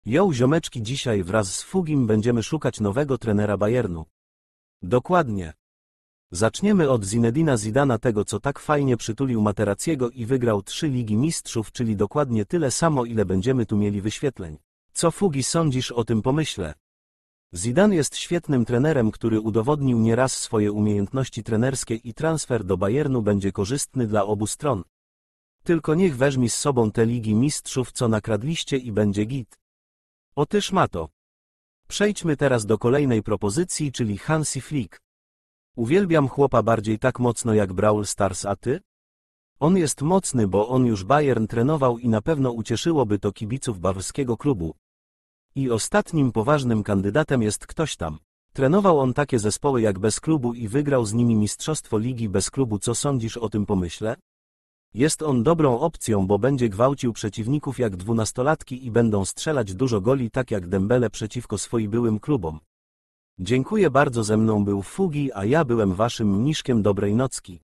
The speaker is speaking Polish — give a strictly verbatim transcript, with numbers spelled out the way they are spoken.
Jo, ziomeczki, dzisiaj wraz z Fugim będziemy szukać nowego trenera Bayernu. Dokładnie. Zaczniemy od Zinedina Zidana, tego co tak fajnie przytulił Materazziego i wygrał trzy Ligi Mistrzów, czyli dokładnie tyle samo, ile będziemy tu mieli wyświetleń. Co Fugi sądzisz o tym pomyśle? Zidane jest świetnym trenerem, który udowodnił nieraz swoje umiejętności trenerskie i transfer do Bayernu będzie korzystny dla obu stron. Tylko niech weźmie z sobą te Ligi Mistrzów, co nakradliście, i będzie git. Otyż ma to. Przejdźmy teraz do kolejnej propozycji, czyli Hansi Flick. Uwielbiam chłopa bardziej tak mocno jak Brawl Stars, a ty? On jest mocny, bo on już Bayern trenował i na pewno ucieszyłoby to kibiców bawarskiego klubu. I ostatnim poważnym kandydatem jest ktoś tam. Trenował on takie zespoły jak bez klubu i wygrał z nimi mistrzostwo ligi bez klubu. Co sądzisz o tym pomyśle? Jest on dobrą opcją, bo będzie gwałcił przeciwników jak dwunastolatki i będą strzelać dużo goli, tak jak Dembele przeciwko swoim byłym klubom. Dziękuję bardzo, ze mną był Fugi, a ja byłem waszym mniszkiem dobrej nocki.